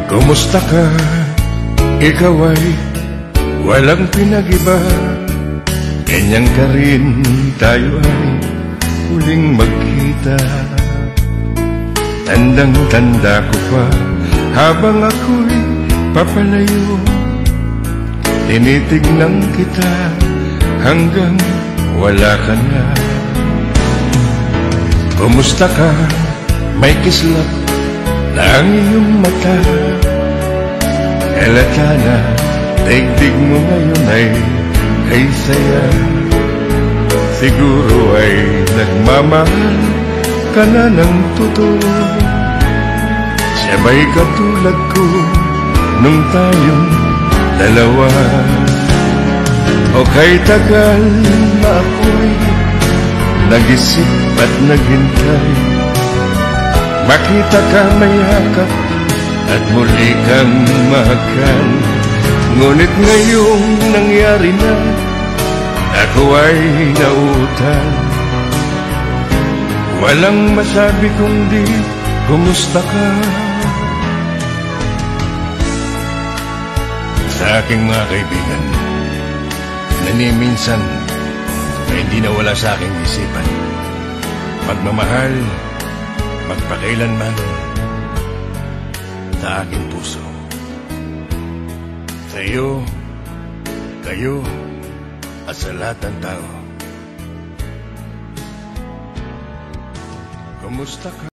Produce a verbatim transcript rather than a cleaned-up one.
Kumusta ka? Ikaw ay walang pinag-iba. Ganyan ka rin, tayo ay huling magkita. Tandang-tanda ko pa, habang ako'y papalayo, tinitignan kita hanggang wala ka na. Kumusta ka? May kislap na ang iyong mata. Halata na daigdig mo ngayon ay kay saya. Siguro ay nagmamahal ka na ng totoo. Sabay katulad ko nung tayong dalawa. O kay tagal na ako'y nag-isip at naghintay, makita ka mayakap at muli kang mahakal. Ngunit ngayong nangyari na, ako ay nauutal. Walang masabi kundi kumusta ka. Sa aking mga kaibigan, na ni minsan na hindi nawala sa aking isipan, pagmamahal magpakailanman sa aking puso. Sa iyo, kayo, at sa lahat ng tao. Kumusta ka?